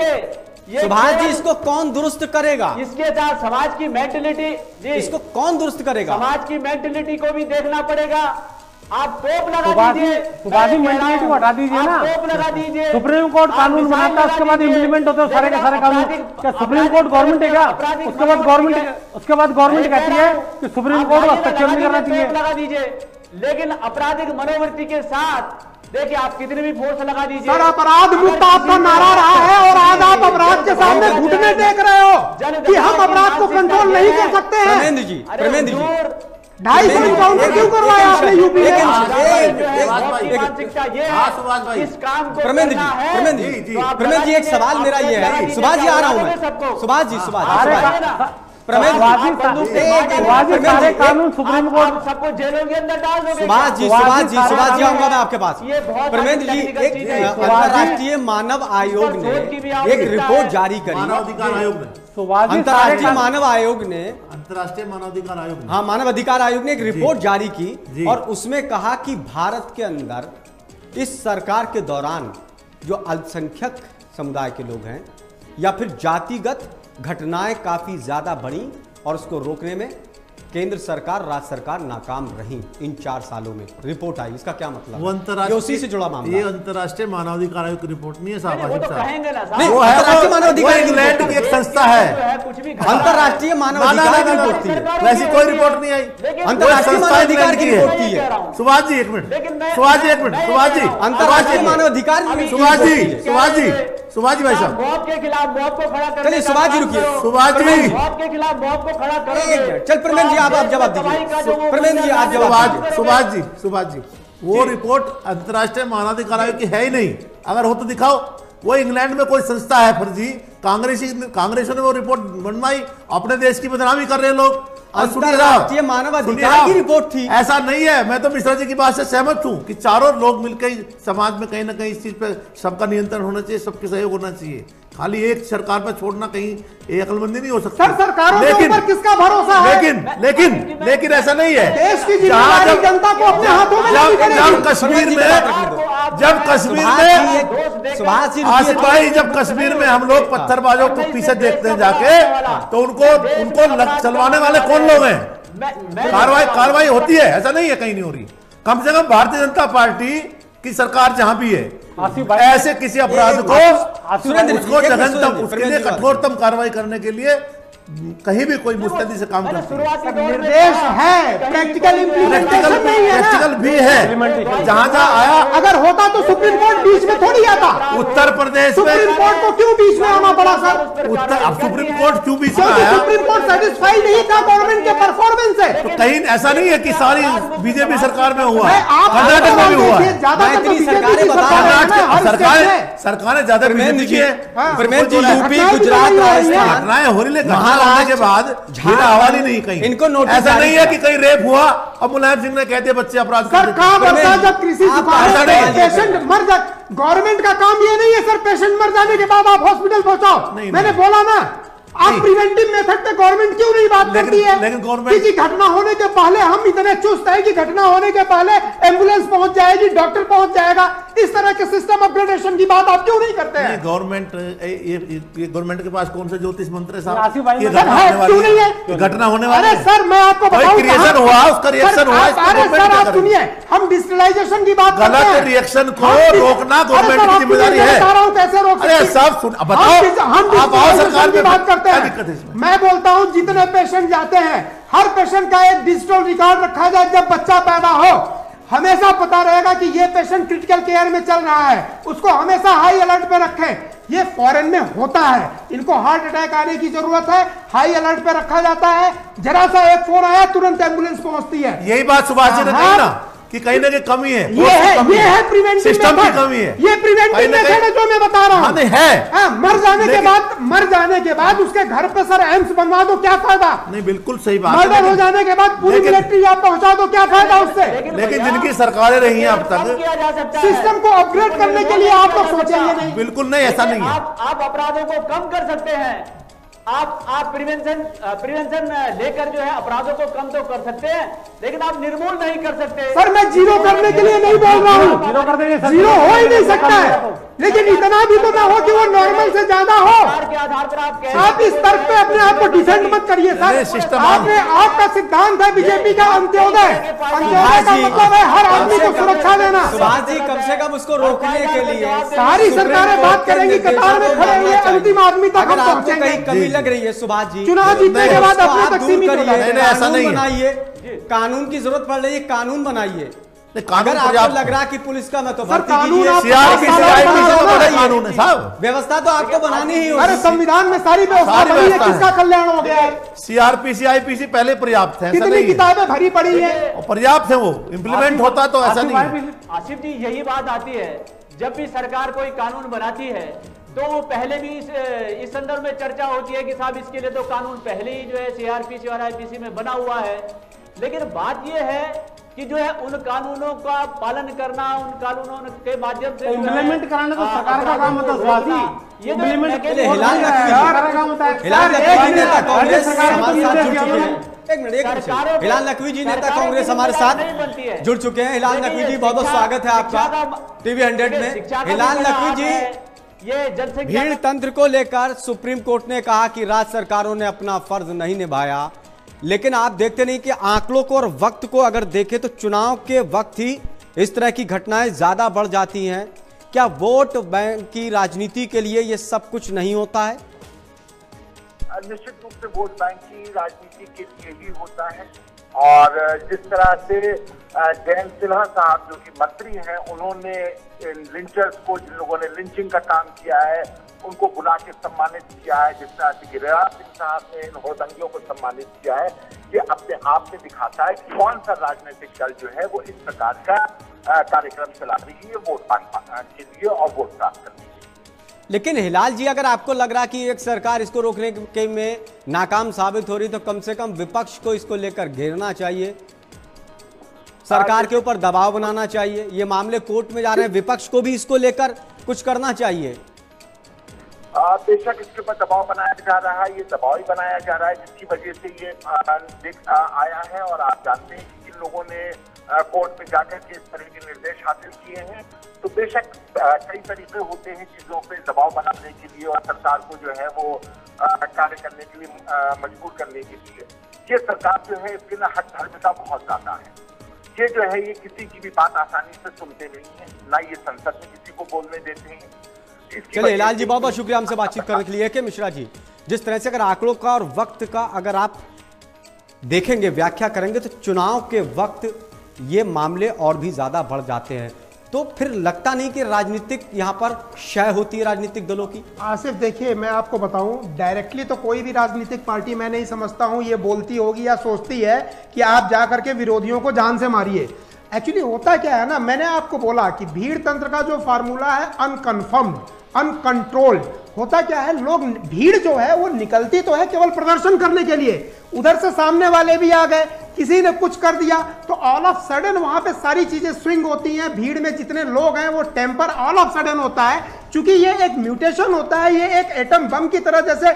सुभाष जी, इसको कौन दुरुस्त करेगा? इसके साथ समाज की मेंटेलिटी, इसको कौन दुरुस्त करेगा? समाज की मेंटेलिटी को भी देखना पड़ेगा। आप टोप लगा दीजिए, सुभाष जी मेंटेलिटी को हटा दीजिए ना, टोप लगा दीजिए। सुप्रीम कोर्ट कानून बनाता है, उसके बाद इम्प्लीमेंट होते हैं सारे के सारे कानून। क्या सुप्रीम कोर्ट गवर्नमेंट है क्या? उसके बाद गवर्नमेंट उसके बाद गवर्नमेंट कहती है कि सुप्रीम कोर्ट को हस्तक्षेप नहीं करना चाहिए। लगा दीजिए, लेकिन आपराधिक मनोवृत्ति के साथ देखिए आप कितनी भी फोर्स लगा दीजिए। सर अपराध मुक्त आपका नारा रहा है, और आज आप अपराध के सामने घुटने टेक रहे हो कि हम अपराध को कंट्रोल नहीं कर सकते हैं। प्रेमेंद्र जी, प्रेमेंद्र जी, ढाई सौ इनकाउंटर क्यों करवाया आपने यूपी में? इस काम को प्रेमेंद्र जी, प्रेमेंद्र जी, प्रेमेंद्र जी, एक सवाल मेरा ये है। सुभाष जी आ रहा हूं मैं, सुभाष जी, सुभाष सारे कानून सुप्रीम कोर्ट सबको जेलों के अंदर डाल दोगे। सुभाष जी, सुभाष जी, सुभाष जी आऊंगा मैं आपके पास। प्रेमेंद्र जी, एक अंतर्राष्ट्रीय मानव आयोग ने एक रिपोर्ट जारी करी, मानवाधिकार आयोग ने अंतर्राष्ट्रीय मानव आयोग ने अंतर्राष्ट्रीय मानवाधिकार आयोग ने हाँ मानव अधिकार आयोग ने एक रिपोर्ट जारी की, और उसमें कहा कि भारत के अंदर इस सरकार के दौरान जो अल्पसंख्यक समुदाय के लोग हैं या फिर जातिगत घटनाएं काफी ज्यादा बढ़ी, और उसको रोकने में केंद्र सरकार, राज्य सरकार नाकाम रही इन चार सालों में। रिपोर्ट आई, इसका क्या मतलब? वो अंतर्राष्ट्रीय, उसी से जुड़ा मामला। ये अंतर्राष्ट्रीय मानवाधिकार आयोग की रिपोर्ट नहीं है साहब। वो तो कहेंगे ना साहब, वो है अंतर्राष्ट्रीय मानवाधिकार इंग्लैंड की एक संस्था है, कुछ भी अंतर्राष्ट्रीय मानवाधिकार की रिपोर्ट थी। वैसी कोई रिपोर्ट नहीं आई, अंतर्राष्ट्रीय मानवाधिकार की रिपोर्ट थी है। सुभाष जी एक मिनट, सुभाष जी एक मिनट, सुभाष जी, अंतर्राष्ट्रीय मानवाधिकार सुभाष जी, सुभाष जी, सुभाष जी भाई साहब, मौत के खिलाफ मौत को खड़ा करने चलिए सुभाष जी रुकिए, सुभाष जी, मौत के खिलाफ मौत को खड़ा करोगे। चल प्रेमेंद्र जी, आप आप जवाब दीजिए। प्रेमेंद्र जी आप जवाब दीजिए। सुभाष जी, सुभाष जी, वो रिपोर्ट अंतर्राष्ट्रीय मानवाधिकार आयोग की है ही नहीं। अगर हो तो दिखाओ। वो इंग्लैंड में कोई संस्था है फर्जी, कांग्रेसी कांग्रेसियों ने वो रिपोर्ट बनवाई, अपने देश की बदनामी कर रहे हैं लोग। अंतर्राष्ट्रीय मानवाधिकार की रिपोर्ट थी। ऐसा नहीं है, मैं तो मिश्रा जी की बात से सहमत हूं कि चारों लोग मिलकर समाज में कहीं ना कहीं इस चीज पे सबका नियंत्रण होना चाहिए, सबके सहयोग होना चाहिए। खाली एक सरकार पर छोड़ना कहीं ये अकलमंदी नहीं हो सकती। सर सरकारों के ऊपर किसका भरोसा है? लेकिन लेकिन लेकिन ऐसा नहीं है। देश की जिम्मेदारी जनता को अपने हाथों में लेनी पड़ेगी। जब कश्मीर में जब कश्मीर में सुभाष जी, आसिफ भाई, जब कश्मीर में हम लोग पत्थरबाजों को पीछे देखते हैं जाके, तो उनको उनको चलवाने वाले कौन लोग हैं? कार्रवाई कार्रवाई होती है, ऐसा नहीं है कहीं नहीं हो रही। कम से कम भारतीय जनता पार्टी की सरकार जहां भी है, आसिफ भाई, ऐसे किसी अपराध को सुरेंद्र, उसको एक मिनट जघन्यतम सुरेंद्र, उसके लिए सुरेंद्र जी, कठोरतम कार्रवाई करने के लिए कहीं भी कोई मुस्तैदी से काम मैंने करती है। शुरुआती दौर में निर्देश कहा, है, कहीं प्रैक्टिकल भी कोई इम्प्लीमेंटेशन नहीं है ना। प्रैक्टिकल भी है, जहां जहां आया। अगर होता तो सुप्रीम कोर्ट बीच में थोड़ी आता। उत्तर प्रदेश में सुप्रीम कोर्ट को क्यों बीच में आना पड़ा सर? उत्तर अब सुप्रीम कोर्ट क्यों बीच में क्योंकि आया? सुप्रीम कोर्ट सेटिस्फाई नहीं था गवर्नमेंट के परफॉर्मेंस से। तो कहीं ऐसा नहीं है कि सारी बीजेपी सरकार में हुआ, मैं आप कर्नाटक में भी हुआ है। ज्यादातर तो मैत्री बीजेपी सरकारें की बता सरकार रही है ना, हर सरकार स्टेट में। सरकारें ज्यादा बीजेपी की है। परमेश जी, घटनाएं यूपी, भी गुजरात, तो नहीं हुई हैं। राजस्थान, घटनाएं हो रही है, घटना महाराष्ट्र, होने के बाद हीरा हवाली नहीं कहीं। इनको नोटिस ऐसा जारी नहीं है किया। कि कहीं रेप हुआ अब मुलायम सिंह ने कह दिया बच्चे अपराध कर सर देते। कहाँ परमेश बरसा जी, जब कृषि आप दुकानों ऐसा पे नहीं है। पेशेंट मर जा। गवर्नमेंट का काम ये नहीं है सर पेशेंट मर जाने के बाद आप हॉस्पिटल पहुंचाओ। नहीं, मैंने नहीं। बोला ना, आप प्रिवेंटिव मेथड पे गवर्नमेंट क्यों नहीं बात लेकिन- करती है? लेकिन गवर्नमेंट- किसी घटना होने के पहले हम इतने चुस्त है कि घटना होने के पहले एम्बुलेंस पहुंच जाएगी, डॉक्टर पहुंच जाएगा। इस तरह के सिस्टम अपग्रेडेशन की बात आप क्यों नहीं करते हैं? गवर्नमेंट ये ये गवर्नमेंट के पास कौन से ज्योतिष मंत्र है आसिफ साहब? भाई, ये सर, घटना है, होने वाली क्यों नहीं है? ये घटना होने वाली अरे है। सर मैं आपको कोई बताऊं creation कहां- हुआ, उसका सर, reaction हुआ, आप- इसको अरे government सर क्या आप करेगी? सुनिए, हम डिजिटलाइजेशन की बात करते गलत हैं। रिएक्शन को हम डिज- रोकना अरे गवर्नमेंट सर, की आप जिम्मेदारी सुनिए, मैं है। बता रहा हूं कैसे रोक अरे सकती है। साहब सुन, अब बताओ, हम डिज- हम आप आओ सरकार की में, बात करते क्या हैं। दिक्कत है इसमें? मैं बोलता हूं जितने पेशेंट जाते हैं हर पेशेंट का एक डिजिटल रिकॉर्ड रखा जाए। जब बच्चा पैदा हो हमेशा पता रहेगा कि ये पेशेंट क्रिटिकल केयर में चल रहा है, उसको हमेशा हाई अलर्ट पे रखें। ये फॉरेन में होता है, इनको हार्ट अटैक आने की जरूरत है, हाई अलर्ट पे रखा जाता है। जरा सा एक फोन आया तुरंत एम्बुलेंस पहुंचती है। यही बात सुभाष जी ने कही ना कि कहीं ना कहीं कमी है, ये है ये है प्रिवेंटिव सिस्टम की मेथड। कमी है, ये प्रिवेंटिव कहीं ना मेथड है कहीं- जो मैं बता रहा हाँ, हूँ। नहीं है। हाँ, मर जाने के लेकिन- बाद मर जाने के बाद उसके घर पे सर एम्स बनवा दो, क्या फायदा? नहीं बिल्कुल सही बात है, मर्डर हो लेकिन- जाने के बाद पूरी लेकिन- मिलिट्री आप पहुंचा दो, क्या फायदा उससे? लेकिन भैया, जिनकी सरकारें रही हैं अब कम तक, किया जा सकता है। सिस्टम को अपग्रेड करने के लिए आप लोग सोचेंगे नहीं। बिल्कुल नहीं, ऐसा नहीं है। आप आप अपराधों को कम कर सकते हैं। आप आप प्रिवेंशन प्रिवेंशन लेकर जो है अपराधों को कम तो कर सकते हैं, लेकिन आप निर्मूल नहीं कर सकते। सर मैं जीरो करने के लिए नहीं बोल रहा हूँ, जीरो कर देंगे सर। जीरो हो ही नहीं सकता है, लेकिन इतना भी तो ना हो कि वो नॉर्मल से ज्यादा हो। सरकार के आधार पर आप कह आप इस तर्क पे अपने आप को डिफेंड मत करिए नहीं, सर। सिस्टम आपने आपका सिद्धांत है बीजेपी का अंत्योदय। अंत्योदय का जी, मतलब है हर कम आदमी से को कम- सुरक्षा देना। सुभाष जी कम से कम उसको रोकने के लिए सारी सरकारें बात करेंगी, कतार में खड़े हुए अंतिम आदमी तक अगर हम आपको कहीं पहुंचेंगे। कमी लग रही है सुभाष जी, चुनाव जीतने के बाद उसको अपने आप तक दूर सीमित हो करिए, जाए। नहीं, नहीं, ऐसा कानून नहीं है। बनाइए, कानून की जरूरत पड़ रही है, कानून बनाइए। नहीं, कानून अगर आपको पर्याप्त लग रहा है कि पुलिस का मैं तो सर, भर्ती कानून कीजिए। आप- सीआरपी आप- से आप- आईपीसी आप- तो बड़ा आप- कानून है साहब। व्यवस्था तो आपको बनानी ही अरे होगी। संविधान में सारी व्यवस्था सारी बनी है, व्यवस्था किसका है। कल्याण हो गया है? सीआरपीसी आईपीसी पहले पर्याप्त है, ऐसा कितनी नहीं है। किताबें भरी पड़ी है। और पर्याप्त है, वो इम्प्लीमेंट होता तो ऐसा आसिफ नहीं भाई है। भी- आसिफ जी यही बात आती है, जब भी सरकार कोई कानून बनाती है तो वो पहले भी इस, इस संदर्भ में चर्चा होती है कि साहब इसके लिए तो कानून पहले ही जो है सीआरपीसी और आईपीसी में बना हुआ है। लेकिन बात यह है कि जो है उन कानूनों का पालन करना, उन कानूनों के माध्यम से इम्प्लीमेंट कराना तो सरकार का काम होता है सुभाष जी। ये तो इम्प्लीमेंट mechanism हिलाल होता है। नकवी जी। सरकार का काम होता है। हिलाल सर, नकवी एक जी मिनट, नेता कांग्रेस सरकार को हमारे साथ निर्देश जुड़ दिया चुके उन्होंने। हैं। एक मिनट एक मिनट सरकारों को- हिलाल नकवी जी नेता सरकारों कांग्रेस की हमारे जिम्मेदारी साथ नहीं बनती है। जुड़ चुके हैं। हिलाल लेकिन नकवी ये जी बहुत बहुत शिक्षा- स्वागत है आपका शिक्षा का- टीवी हंड्रेड में। शिक्षा का हिलाल जिम्मेदार नकवी जी, है। ये जनसंख्या भीड़ तंत्र को लेकर सुप्रीम कोर्ट ने कहा कि राज्य सरकारों ने अपना फर्ज नहीं निभाया, लेकिन आप देखते नहीं कि आंकड़ों को और वक्त को अगर देखें तो चुनाव के वक्त ही इस तरह की घटनाएं ज्यादा बढ़ जाती हैं। क्या वोट बैंक की राजनीति के लिए यह सब कुछ नहीं होता है? निश्चित रूप से वोट बैंक की राजनीति के लिए ही होता है। और जिस तरह से जयंत सिन्हा साहब जो कि मंत्री हैं, उन्होंने लिंचर्स को, जिन लोगों ने लिंचिंग का काम किया है, उनको बुला के सम्मानित किया है। जिस तरह से गिरिराज सिंह साहब ने इन होरदंगियों को सम्मानित किया है, ये अपने आप में दिखाता है कि कौन सा राजनीतिक दल जो है वो इस प्रकार का कार्यक्रम चला रही है वोट बैंक के लिए और वोट प्राप्त करने के लिए। लेकिन हिलाल जी, अगर आपको लग रहा कि एक सरकार इसको रोकने के में नाकाम साबित हो रही तो कम से कम विपक्ष को इसको लेकर घेरना चाहिए, सरकार के ऊपर दबाव बनाना चाहिए। ये मामले कोर्ट में जा रहे हैं, विपक्ष को भी इसको लेकर कुछ करना चाहिए। बेशक इसके ऊपर दबाव बनाया जा रहा है, ये दबाव ही बनाया जा रहा है जिसकी वजह से ये देख आया है। और आप जानते हैं कि जिन लोगों ने कोर्ट में जाकर के इस तरह के निर्देश हासिल किए हैं, तो बेशक कई तरीके होते हैं चीजों पे दबाव बनाने के लिए और सरकार को जो है वो कार्य करने के लिए मजबूर करने के लिए। ये सरकार जो है इसके ना हट धर्मिता बहुत ज्यादा है। ये जो है ये किसी की भी बात आसानी से सुनते नहीं है, ना ये संसद में किसी को बोलने देते हैं। इसकी चलिए वजह लाल से जी, बहुत बहुत ये- शुक्रिया हमसे बातचीत करने के लिए। के मिश्रा जी, जिस तरह से अगर आंकड़ों का और वक्त का अगर आप देखेंगे, व्याख्या करेंगे, तो चुनाव के वक्त ये मामले और भी ज्यादा बढ़ जाते हैं। तो फिर लगता नहीं कि राजनीतिक यहां पर क्षय होती है राजनीतिक दलों की? आसिफ देखिए, मैं आपको बताऊं, डायरेक्टली तो कोई भी राजनीतिक पार्टी मैं नहीं समझता हूं ये बोलती होगी या सोचती है कि आप जा करके विरोधियों को जान से मारिए। एक्चुअली होता क्या है ना, मैंने आपको बोला कि भीड़ तंत्र का जो फार्मूला है अनकन्फर्म्ड, अनकंट्रोल्ड। होता क्या है, लोग, भीड़ जो है वो निकलती तो है केवल प्रदर्शन करने के लिए, उधर से सामने वाले भी आ गए, किसी ने कुछ कर दिया तो ऑल ऑफ सडन वहां पे सारी चीजें स्विंग होती हैं। भीड़ में जितने लोग हैं वो टेम्पर ऑल ऑफ सडन होता है, क्योंकि ये एक म्यूटेशन होता है, ये एक एटम बम की तरह, जैसे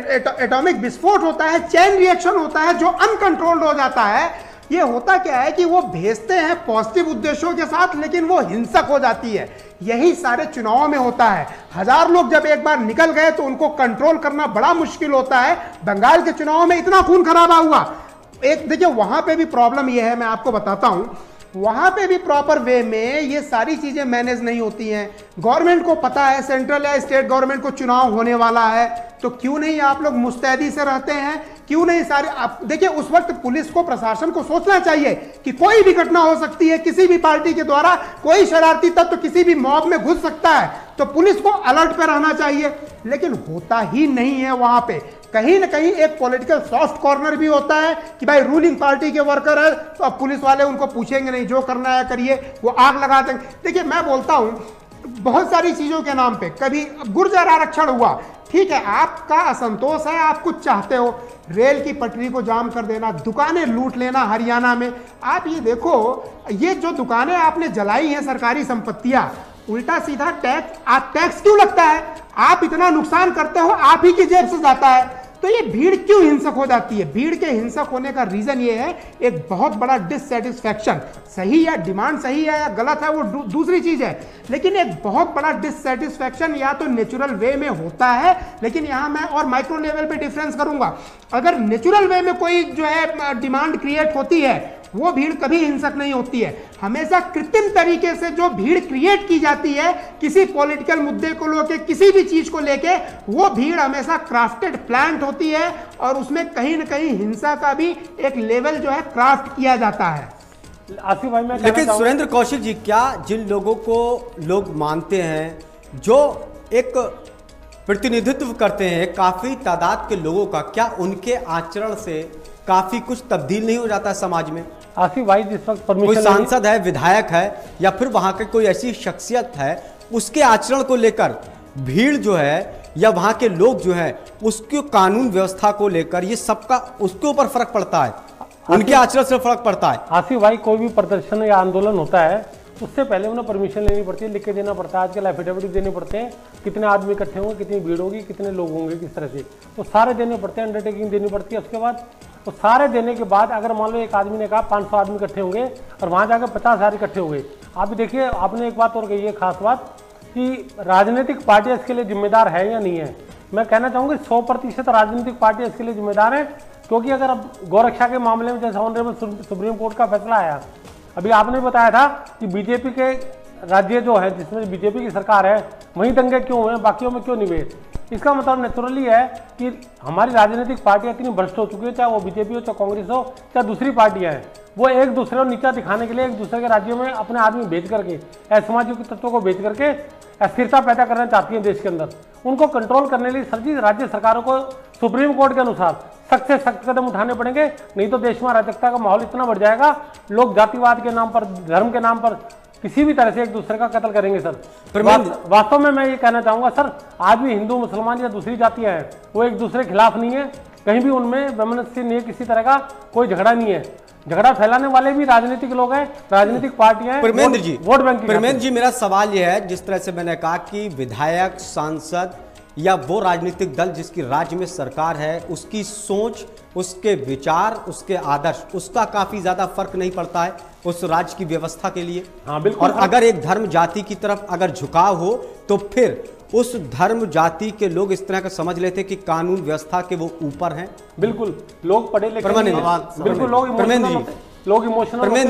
एटॉमिक विस्फोट होता है, चेन रिएक्शन होता है जो अनकंट्रोल्ड हो जाता है। ये होता क्या है कि वो भेजते हैं पॉजिटिव उद्देश्यों के साथ, लेकिन वो हिंसक हो जाती है। यही सारे चुनावों में होता है। हजार लोग जब एक बार निकल गए तो उनको कंट्रोल करना बड़ा मुश्किल होता है। बंगाल के चुनाव में इतना खून खराबा हुआ। एक देखिए, वहां पे भी प्रॉब्लम ये है, मैं आपको बताता हूं, वहां पे भी प्रॉपर वे में ये सारी चीजें मैनेज नहीं होती हैं। गवर्नमेंट को पता है सेंट्रल या स्टेट गवर्नमेंट को चुनाव होने वाला है, तो क्यों नहीं आप लोग मुस्तैदी से रहते हैं? क्यों नहीं सारे आप देखिए, उस वक्त पुलिस को, प्रशासन को सोचना चाहिए कि कोई भी घटना हो सकती है, किसी भी पार्टी के द्वारा कोई शरारती तत्व तो किसी भी मॉब में घुस सकता है, तो पुलिस को अलर्ट पे रहना चाहिए। लेकिन होता ही नहीं है। वहां पे कहीं ना कहीं एक पॉलिटिकल सॉफ्ट कॉर्नर भी होता है कि भाई रूलिंग पार्टी के वर्कर है तो अब पुलिस वाले उनको पूछेंगे नहीं, जो करना है करिए, वो आग लगा देंगे। देखिए, मैं बोलता हूं बहुत सारी चीजों के नाम पे, कभी गुर्जर आरक्षण हुआ, ठीक है, आपका असंतोष है, आप कुछ चाहते हो, रेल की पटरी को जाम कर देना, दुकानें लूट लेना हरियाणा में। आप ये देखो, ये जो दुकानें आपने जलाई हैं, सरकारी संपत्तियां, उल्टा सीधा टैक्स, आप टैक्स क्यों लगता है? आप इतना नुकसान करते हो, आप ही की जेब से जाता है। तो ये भीड़ क्यों हिंसक हो जाती है? भीड़ के हिंसक होने का रीजन ये है, एक बहुत बड़ा डिससेटिस्फैक्शन। सही है, डिमांड सही है या गलत है वो दू, दूसरी चीज है, लेकिन एक बहुत बड़ा डिससेटिस्फैक्शन या तो नेचुरल वे में होता है, लेकिन यहां मैं और माइक्रो लेवल पे डिफरेंस करूंगा। अगर नेचुरल वे में कोई जो है डिमांड क्रिएट होती है, वो भीड़ कभी हिंसक नहीं होती है। हमेशा कृत्रिम तरीके से जो भीड़ क्रिएट की जाती है किसी पॉलिटिकल मुद्दे को लेके, किसी भी चीज को लेके, वो भीड़ हमेशा क्राफ्टेड प्लांट होती है और उसमें कहीं ना कहीं हिंसा का भी एक लेवल जो है क्राफ्ट किया जाता है। आसिफ भाई, मैं लेकिन सुरेंद्र कौशिक जी, क्या जिन लोगों को लोग मानते हैं, जो एक प्रतिनिधित्व करते हैं काफी तादाद के लोगों का, क्या उनके आचरण से काफी कुछ तब्दील नहीं हो जाता है समाज में? आसिफ भाई, जिस वक्त कोई परमिशन सांसद है, विधायक है, या फिर वहां के कोई ऐसी शख्सियत है, उसके आचरण को लेकर भीड़ जो है या वहां के लोग जो है, उसके कानून व्यवस्था को लेकर ये सबका उसके ऊपर फर्क पड़ता है, उनके आचरण से फर्क पड़ता है। आसिफ भाई, कोई भी प्रदर्शन या आंदोलन होता है उससे पहले उन्हें परमिशन लेनी पड़ती है, लिख के देना पड़ता है। आजकल एफिडेविट देने पड़ते हैं, कितने आदमी इकट्ठे होंगे, कितनी भीड़ होगी, कितने लोग होंगे, किस तरह से, तो सारे देने पड़ते हैं, अंडरटेकिंग देनी पड़ती है। उसके बाद तो सारे देने के बाद अगर मान लो एक आदमी ने कहा पाँच सौ आदमी इकट्ठे होंगे और वहाँ जाकर पचास हजार इकट्ठे हो गए। आप देखिए, आपने एक बात और कही है, खास बात, कि राजनीतिक पार्टियां इसके लिए जिम्मेदार है या नहीं है। मैं कहना चाहूँगा सौ प्रतिशत राजनीतिक पार्टियां इसके लिए जिम्मेदार हैं, क्योंकि अगर अब गौरक्षा के मामले में जैसे ऑनरेबल सुप्रीम कोर्ट का फैसला आया, अभी आपने बताया था कि बीजेपी के राज्य जो है जिसमें बीजेपी की सरकार है वहीं दंगे क्यों हुए, बाकियों में क्यों नहीं हुए। इसका मतलब नेचुरली है कि हमारी राजनीतिक पार्टियां इतनी भ्रष्ट हो चुकी है, चाहे वो बीजेपी हो, चाहे कांग्रेस हो, चाहे दूसरी पार्टियां हैं, वो एक दूसरे को नीचा दिखाने के लिए एक दूसरे के राज्यों में अपने आदमी भेज करके, असामाजिक तत्वों को भेज करके अस्थिरता पैदा करना चाहती है देश के अंदर। उनको कंट्रोल करने के लिए सर जी राज्य सरकारों को सुप्रीम कोर्ट के अनुसार सख्त से सख्त कदम उठाने पड़ेंगे, नहीं तो देश में अराजकता का माहौल इतना बढ़ जाएगा, लोग जातिवाद के नाम पर, धर्म के नाम पर किसी भी तरह से एक दूसरे का कत्ल करेंगे सर। वास्तव में मैं ये कहना चाहूंगा सर, आज भी हिंदू, मुसलमान या दूसरी जातियां हैं वो एक दूसरे के खिलाफ नहीं है, कहीं भी उनमें वैमनस्य नहीं है, किसी तरह का कोई झगड़ा नहीं है। झगड़ा फैलाने वाले भी राजनीतिक लोग हैं, राजनीतिक पार्टियां हैं, परमेंद्र जी, वोट बैंक। परमेंद्र जी, मेरा सवाल यह है, जिस तरह से मैंने कहा कि विधायक, सांसद या वो राजनीतिक दल जिसकी राज्य में सरकार है, उसकी सोच, उसके विचार, उसके आदर्श, उसका काफी ज्यादा फर्क नहीं पड़ता है उस राज्य की व्यवस्था के लिए। हाँ, बिल्कुल। और अगर एक धर्म जाति की तरफ अगर झुकाव हो तो फिर उस धर्म जाति के लोग इस तरह का समझ लेते कि कानून व्यवस्था के वो ऊपर हैं। बिल्कुल, लोग पढ़े लिखे, परमेंद्र बिल्कुल लोग परमेंद्र जी, लोग इमोशनल परमेंद्र जी,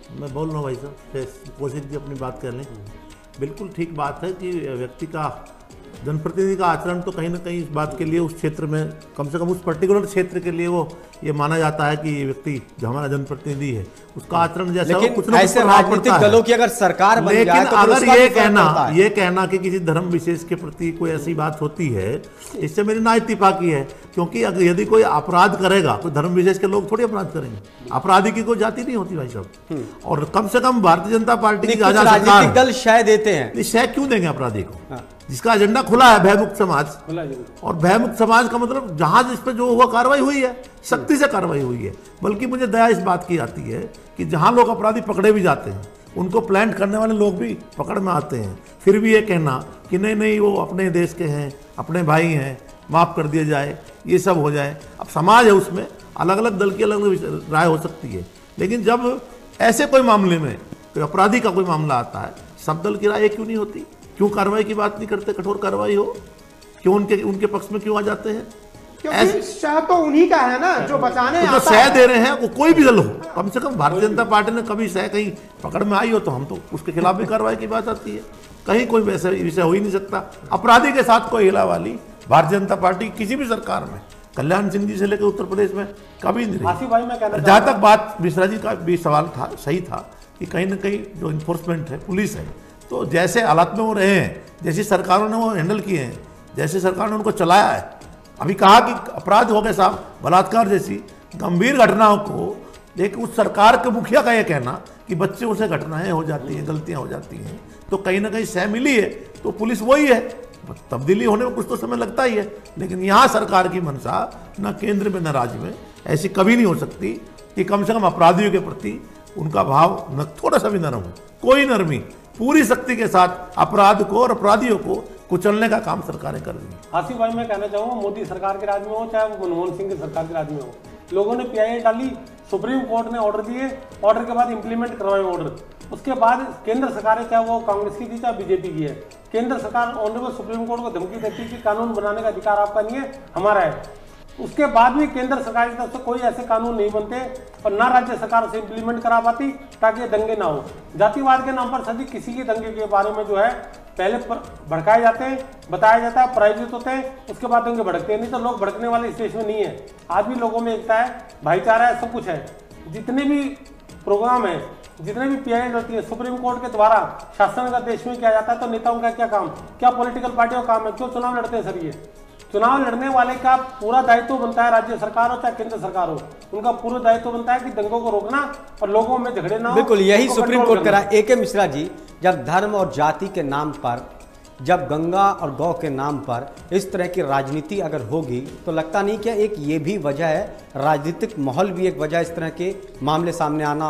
मैं बोल रहा हूँ भाई साहब, कोशिश की अपनी बात कर लें। बिल्कुल ठीक बात है कि व्यक्ति का, जनप्रतिनिधि का आचरण तो कहीं ना कहीं इस बात के लिए उस क्षेत्र में, कम से कम उस पर्टिकुलर क्षेत्र के लिए वो ये माना जाता है कि ये व्यक्ति जो हमारा जनप्रतिनिधि है उसका आचरण जैसा हो, कुछ ना ऐसे कुछ राजनीतिक दलों की अगर सरकार बन जाए तो अगर उसका ये भी फर्क कहना पड़ता है। ये कहना कि किसी धर्म विशेष के प्रति कोई ऐसी बात होती है, इससे मेरी ना इत्तेफाकी है। क्योंकि अगर यदि कोई अपराध करेगा, कोई धर्म विशेष के लोग थोड़ी अपराध करेंगे, अपराधी की कोई जाति नहीं होती भाई साहब। और कम से कम भारतीय जनता पार्टी की कुछ राजनीतिक दल शय देते हैं, शय क्यों देंगे अपराधी को, जिसका एजेंडा खुला है, भयमुक्त समाज। और भयमुक्त समाज का मतलब जहां जिस पे जो हुआ कार्रवाई हुई है, सख्ती से कार्रवाई हुई है। बल्कि मुझे दया इस बात की आती है कि जहां लोग अपराधी पकड़े भी जाते हैं, उनको प्लांट करने वाले लोग भी पकड़ में आते हैं, फिर भी ये कहना कि नहीं नहीं वो अपने देश के हैं, अपने भाई हैं, माफ़ कर दिया जाए, ये सब हो जाए। अब समाज है, उसमें अलग अलग दल की अलग अलग राय हो सकती है, लेकिन जब ऐसे कोई मामले में कोई अपराधी का कोई मामला आता है, सब दल की राय क्यों नहीं होती? क्यों कार्रवाई की बात नहीं करते, कठोर कार्रवाई हो? क्यों उनके उनके पक्ष में क्यों आ जाते हैं? क्योंकि शह तो उन्हीं का है ना, जो बचाने तो जो आता शह है। दे रहे हैं वो कोई भी दल हो, कम से कम भारतीय जनता पार्टी ने कभी शह कहीं पकड़ में आई हो तो हम तो उसके खिलाफ भी कार्रवाई की बात आती है। कहीं कोई वैसा विषय हो ही नहीं सकता। अपराधी के साथ कोई हिला वाली भारतीय जनता पार्टी किसी भी सरकार में, कल्याण सिंह जी से लेकर उत्तर प्रदेश में कभी नहीं आसिफ भाई मैं कहना रही। जहाँ तक बात मिश्रा जी का भी सवाल था, सही था कि कहीं ना कहीं जो इन्फोर्समेंट है, पुलिस है, तो जैसे हालात में वो रहे हैं, जैसी सरकारों ने वो हैंडल किए हैं, जैसे सरकार ने उनको चलाया है। अभी कहा कि अपराध हो गए साहब, बलात्कार जैसी गंभीर घटनाओं को, लेकिन उस सरकार के मुखिया का ये कहना कि बच्चों से घटनाएं हो जाती हैं, गलतियां हो जाती हैं, तो कहीं ना कहीं सह मिली है, तो पुलिस वही है। तब्दीली होने में कुछ तो समय लगता ही है, लेकिन यहाँ सरकार की मंशा न केंद्र में न राज्य में ऐसी कभी नहीं हो सकती कि कम से कम अपराधियों के प्रति उनका भाव न थोड़ा सा भी नरम हो। कोई नरमी, पूरी शक्ति के साथ अपराध को और अपराधियों को कुचलने का काम सरकारें कर रही हैं। आसिफ भाई मैं कहना चाहूंगा, मोदी सरकार के राज में हो चाहे वो मनमोहन सिंह की सरकार के राज में हो, लोगों ने पीआईएल डाली, सुप्रीम कोर्ट ने ऑर्डर दिए, ऑर्डर के बाद इंप्लीमेंट करवाए ऑर्डर, उसके बाद केंद्र सरकार चाहे वो कांग्रेस की थी चाहे बीजेपी की है, केंद्र सरकार ऑनरेबल सुप्रीम कोर्ट को धमकी देती है कि कानून बनाने का अधिकार आपका नहीं है, हमारा है। उसके बाद भी केंद्र सरकार की तरफ से कोई ऐसे कानून नहीं बनते और ना राज्य सरकार से इंप्लीमेंट करा पाती ताकि ये दंगे ना हो। जातिवाद के नाम पर सभी किसी के दंगे के बारे में जो है पहले भड़काए जाते हैं, बताया जाता है, प्रायोजित होते हैं, उसके बाद दंगे भड़कते हैं। नहीं तो लोग भड़कने वाले इस देश में नहीं है। आज भी लोगों में एकता है, भाईचारा है, सब कुछ है। जितने भी प्रोग्राम है, जितने भी पीआईएल होती है, सुप्रीम कोर्ट के द्वारा शासन का देश में किया जाता है। तो नेताओं का क्या काम, क्या पॉलिटिकल पार्टियों का काम है? क्यों चुनाव लड़ते हैं सर? ये चुनाव लड़ने वाले का पूरा दायित्व बनता है, राज्य सरकार हो चाहे केंद्र सरकार हो, उनका पूरा दायित्व बनता है कि दंगों को रोकना और लोगों में झगड़े ना हो। बिल्कुल यही सुप्रीम कोर्ट करा। ए के मिश्रा जी, जब धर्म और जाति के नाम पर, जब गंगा और गौ के नाम पर इस तरह की राजनीति अगर होगी, तो लगता नहीं क्या एक ये भी वजह है, राजनीतिक माहौल भी एक वजह इस तरह के मामले सामने आना?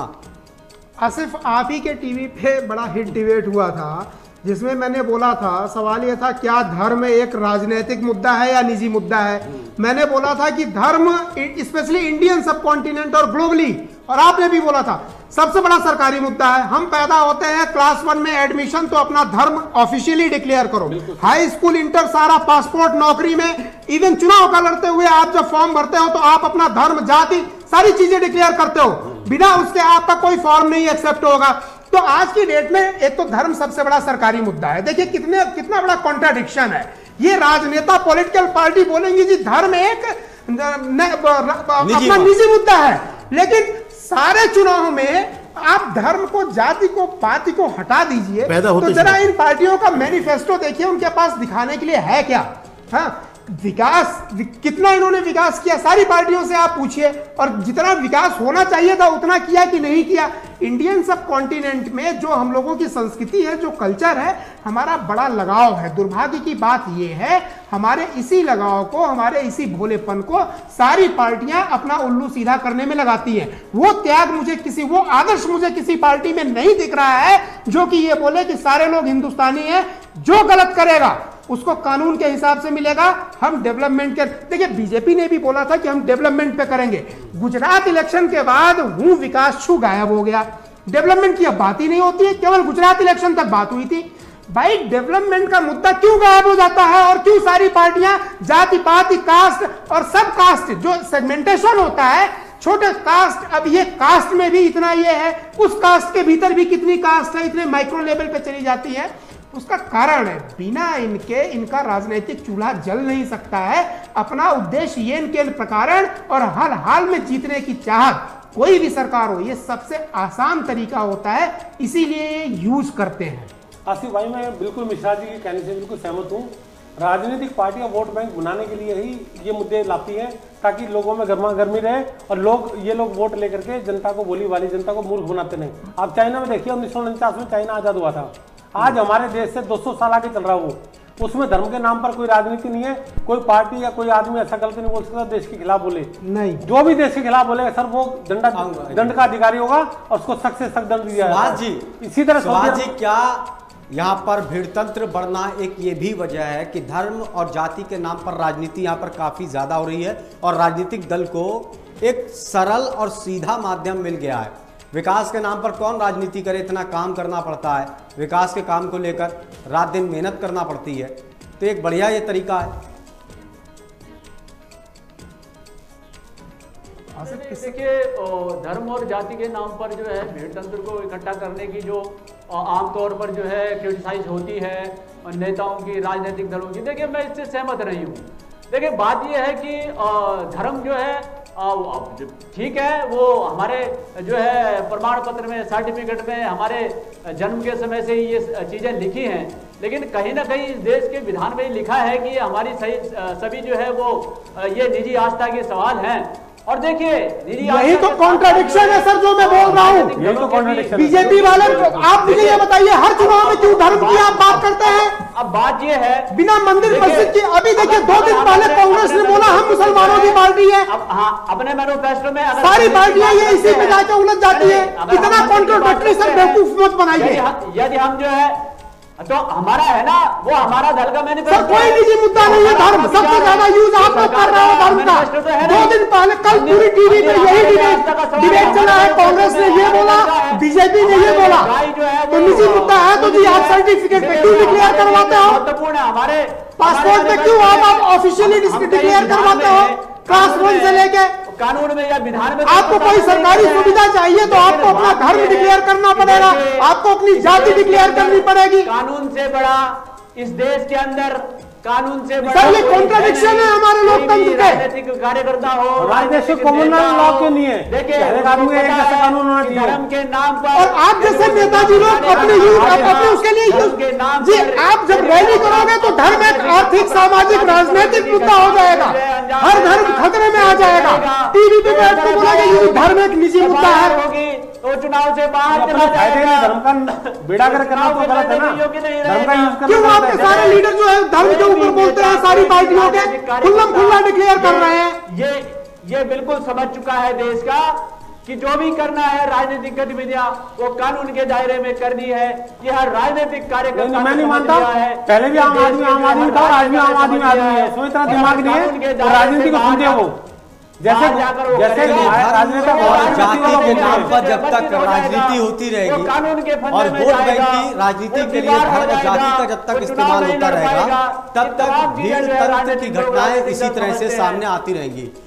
आसिफ, आप ही के टीवी पे बड़ा हिट डिबेट हुआ था जिसमें मैंने बोला था, सवाल ये था क्या धर्म एक राजनीतिक मुद्दा है या निजी मुद्दा है। मैंने बोला था कि धर्म स्पेशली इंडियन सब कॉन्टिनेंट और ग्लोबली, और आपने भी बोला था सबसे बड़ा सरकारी मुद्दा है। हम पैदा होते हैं, क्लास वन में एडमिशन, तो अपना धर्म ऑफिशियली डिक्लेयर करो। हाई स्कूल, इंटर, सारा पासपोर्ट, नौकरी में, इवन चुनाव का लड़ते हुए आप जब फॉर्म भरते हो तो आप अपना धर्म, जाति, सारी चीजें डिक्लेयर करते हो, बिना उसके आपका कोई फॉर्म नहीं एक्सेप्ट होगा। तो आज की डेट में एक तो धर्म सबसे बड़ा सरकारी मुद्दा है। देखिए कितने कितना बड़ा कॉन्ट्राडिक्शन है। ये राजनेता, पॉलिटिकल पार्टी बोलेंगे जी धर्म एक अपना निजी मुद्दा है, लेकिन सारे चुनाव में आप धर्म को, जाति को, पार्टी को हटा दीजिए तो जरा इन पार्टियों का मैनिफेस्टो देखिए, उनके पास दिखाने के लिए है क्या? हाँ, विकास कितना इन्होंने विकास किया, सारी पार्टियों से आप पूछिए, और जितना विकास होना चाहिए था उतना किया कि नहीं किया। इंडियन सब कॉन्टिनेंट में जो हम लोगों की संस्कृति है, जो कल्चर है, हमारा बड़ा लगाव है। दुर्भाग्य की बात यह है, हमारे इसी लगाव को, हमारे इसी भोलेपन को सारी पार्टियां अपना उल्लू सीधा करने में लगाती हैं। वो त्याग मुझे किसी, वो आदर्श मुझे किसी पार्टी में नहीं दिख रहा है जो कि ये बोले कि सारे लोग हिंदुस्तानी हैं, जो गलत करेगा उसको कानून के हिसाब से मिलेगा। हम डेवलपमेंट के, देखिए बीजेपी ने भी बोला था कि हम डेवलपमेंट पे करेंगे। गुजरात इलेक्शन के बाद हूं विकास छू गायब हो गया, डेवलपमेंट की अब बात ही नहीं होती है, केवल गुजरात इलेक्शन तक बात हुई थी। भाई डेवलपमेंट का मुद्दा क्यों गायब हो जाता है, और क्यों सारी पार्टियां जाति, पाति, कास्ट और सब कास्ट जो सेगमेंटेशन होता है, छोटे कास्ट, अब ये कास्ट में भी इतना ये है, उस कास्ट के भीतर भी कितनी कास्ट है, इतने माइक्रो लेवल पे चली जाती है। उसका कारण है बिना इनके इनका राजनीतिक चूल्हा जल नहीं सकता है। अपना उद्देश्य ये इनके प्रकार और हर हाल में जीतने की चाहत, कोई भी सरकार हो, ये सबसे आसान तरीका होता है, इसीलिए यूज करते हैं। आसिफ भाई, मैं बिल्कुल मिश्रा जी के कहने से बिल्कुल सहमत हूँ। राजनीतिक पार्टियां वोट बैंक बनाने के लिए ही ये मुद्दे लाती हैं, ताकि लोगों में गर्मा गर्मी रहे और लोग ये लोग वोट लेकर के जनता को, भोली वाली जनता को मूर्ख बनाते नहीं। आप चाइना में देखिए, उन्नीस सौ उनचास में चाइना आजाद हुआ था। आज हमारे देश से दो सौ साल आगे चल रहा वो, उसमें धर्म के नाम पर कोई राजनीति नहीं है। कोई पार्टी या कोई आदमी ऐसा गलती नहीं बोल सकता देश के खिलाफ बोले। नहीं, जो भी देश के खिलाफ बोले सर, वो दंडा दंड का अधिकारी होगा और उसको सख्त से सख्त दंड दिया जाएगा। जी इसी तरह सुभाष जी, क्या यहाँ पर भीड़तंत्र बढ़ना एक ये भी वजह है कि धर्म और जाति के नाम पर राजनीति यहाँ पर काफी ज्यादा हो रही है और राजनीतिक दल को एक सरल और सीधा माध्यम मिल गया है। विकास के नाम पर कौन राजनीति करे, इतना काम करना पड़ता है, विकास के काम को लेकर रात दिन मेहनत करना पड़ती है, तो एक बढ़िया ये तरीका है। देखिए, धर्म और जाति के नाम पर जो है भीड़तंत्र को इकट्ठा करने की जो आमतौर पर जो है क्रिटिसाइज होती है नेताओं की, राजनीतिक दलों की, देखिए मैं इससे सहमत नहीं हूँ। देखिए बात यह है कि धर्म जो है ठीक है, वो हमारे जो है प्रमाण पत्र में, सर्टिफिकेट में हमारे जन्म के समय से ही ये चीज़ें लिखी हैं, लेकिन कहीं ना कहीं इस देश के विधान में लिखा है कि हमारी सही सभी जो है वो ये निजी आस्था के सवाल हैं। और देखिए यही तो कॉन्ट्राडिक्शन है सर जो मैं बोल रहा हूँ। यही तो कॉन्ट्राडिक्शन बीजेपी वाले, आप मुझे ये बताइए, हर चुनाव में क्यों धर्म की आप बात करते हैं? अब बात ये है, बिना मंदिर मस्जिद की, अभी देखिए दो दिन पहले कांग्रेस ने बोला हम मुसलमानों की पार्टी है। अब हाँ, अपने मैनिफेस्टो में सारी पार्टियां ये इसी पे जाके उलझ जाती है। इतना कॉन्ट्रोवर्सी सर बेवकूफ मत बनाइए। यदि हम जो है तो हमारा है ना, वो हमारा दल का मैनिफेस्टो, कोई निजी मुद्दा नहीं है धर्म, सबसे ज्यादा यूज आप लोग कर रहे हो धर्म का। दो दिन पहले कल पूरी टीवी पे यही डिबेट डिबेट चला है, कांग्रेस ने ये बोला, बीजेपी ने ये बोला, तो निजी मुद्दा है तो जी आप सर्टिफिकेट पे क्यों डिक्लेयर करवाते हो? महत्वपूर्ण है हमारे पासपोर्ट पे क्यों आप ऑफिशियली डिक्लेयर करवाते हो? क्लास वन से लेके कानून में या विधान में आपको कोई सरकारी सुविधा चाहिए तो आपको अपना धर्म डिक्लेयर करना पड़ेगा, आपको अपनी जाति डिक्लेयर करनी पड़ेगी। कानून से बड़ा इस देश के अंदर, कानून से बड़ा सर ये कॉन्ट्राडिक्शन है हमारे लोकतंत्र के। राजनीतिक कार्यकर्ता हो, राजनीतिक कॉमन लॉ के नहीं है, देखिए कानून होना चाहिए धर्म के नाम पर। और आप जैसे नेताजी लोग अपने यूथ अपने उसके लिए जी, आप जब रैली करोगे तो धर्म एक आर्थिक, सामाजिक, राजनीतिक मुद्दा हो जाएगा, हर धर्म खतरे में आ जाएगा। टीवी पे बैठ के बोला कि धर्म एक निजी मुद्दा है, तो चुनाव से बाहर चला जाएगा। धर्म का बेड़ा कर करना तो गलत है ना, धर्म का यूज करना। क्यों आपके सारे लीडर जो है धर्म के ऊपर बोलते हैं, सारी पार्टियों के खुल्लम खुल्ला डिक्लेयर कर रहे हैं। ये ये बिल्कुल समझ चुका है देश का कि जो भी करना है राजनीतिक गतिविधियां वो कानून के दायरे में करनी है। ये हर राजनीतिक कार्यकर्ता मैं नहीं मानता, पहले भी आम आदमी आम आदमी था, आज भी आम आदमी आदमी है, उसमें इतना दिमाग नहीं है, राजनीति को समझे वो जैसे जैसे जाति के नाम पर जब तक राजनीति होती रहेगी और वोट बैंक की राजनीति के लिए धर्म जाति का जब तक इस्तेमाल होता रहेगा, तब तक भीड़ तंत्र की घटनाएं इसी तरह से सामने आती रहेंगी।